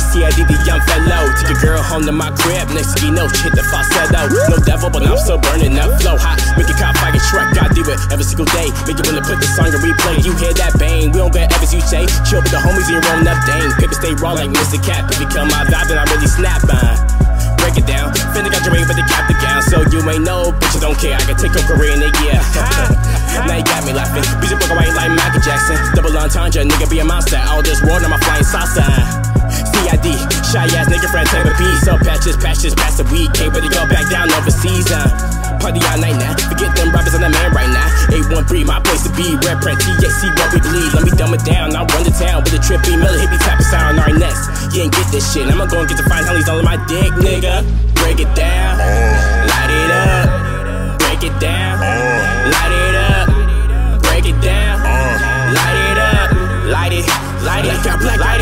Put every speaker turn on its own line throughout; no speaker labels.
CID, the young fellow. Take a girl home to my crib, next thing you know, hit the falsetto. No devil, but I'm still burning up, flow hot. Make a cop fire truck, I do it every single day. Make it wanna put the song in replay. You hear that bang, we don't get ever you say. Chill with the homies and roll up, dang. Paper stay raw like Mr. Cat. If you come my vibe, then I really snap, break it down. Finna got your ring, but they cap the gown. So you ain't know, bitches don't care. I can take a career in a year. Now you got me laughing. Bitch, book away like Michael Jackson. Double entendre, nigga be a monster. All this world on my flying salsa. CID, shy ass nigga friend, type of beat. So patches, pass the weed. Can't really go back down overseas. Party all night now. Forget them rappers on the man right now. 813, my place to be. Red print, THC, what we believe. Let me dumb it down. I run the town with a trippy melody, hippie type of sound. Our next, you ain't get this shit. I'ma go and get the fine honeys all in my dick, nigga. Break it down, light it up. Break it down, light it up. Break it down, light it up. Light it, light it, light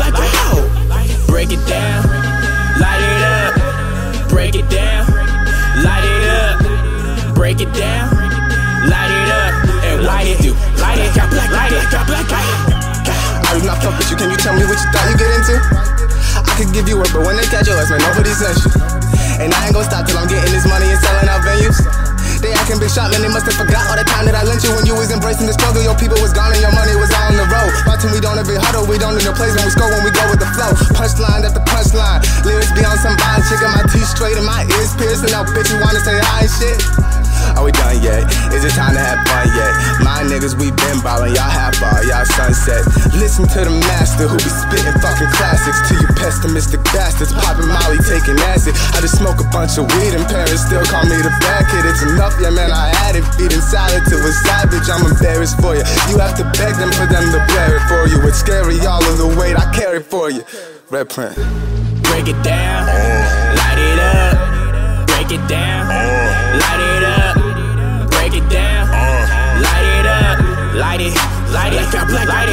it. Break it down, light it up. Break it down, light it up. Break it down, light it up. And light it, light it, light it.
I do not fuck with you, can you tell me what you thought you get into? I could give you work, but when they catch your ass, man, nobody sent you. And I ain't gon' stop till I'm getting this money and selling out venues. They acting big shot, man, they must have forgot all the time that I lent you. When you was embracing the struggle, your people was gone and your money was all on the road. My team, we don't ever huddle, we don't need no plays when we score, when we go with the flow. Punchline after punchline, lyrics be on some vibe, chicken, my teeth straight and my ears piercing. Now bitch, you wanna say hi and shit? Are we done yet? Is it time to have fun yet? My niggas, we been ballin', y'all half ball, y'all sunset. Listen to the master who be spittin' fucking classics. To you pessimistic bastards, poppin' molly, taking acid. I just smoke a bunch of weed and parents still call me the bad kid. It's enough, yeah man, I had it. Feeding salad to a savage, I'm embarrassed for you. You have to beg them for them to bear it for you. It's scary, all of the weight I carry for you. Red print.
Break it down, light it up. Break it down, light it up. Break it down, light it up. Light it, light it, light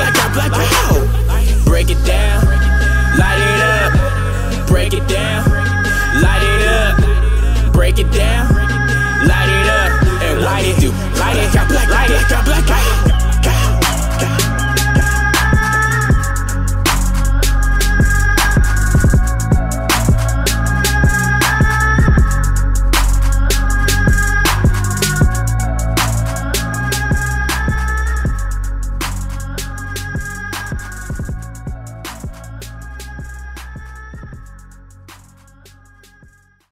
it. Break it down, light it up. Break it down, light it up. Break it down, light it up. And light it, light it, light it.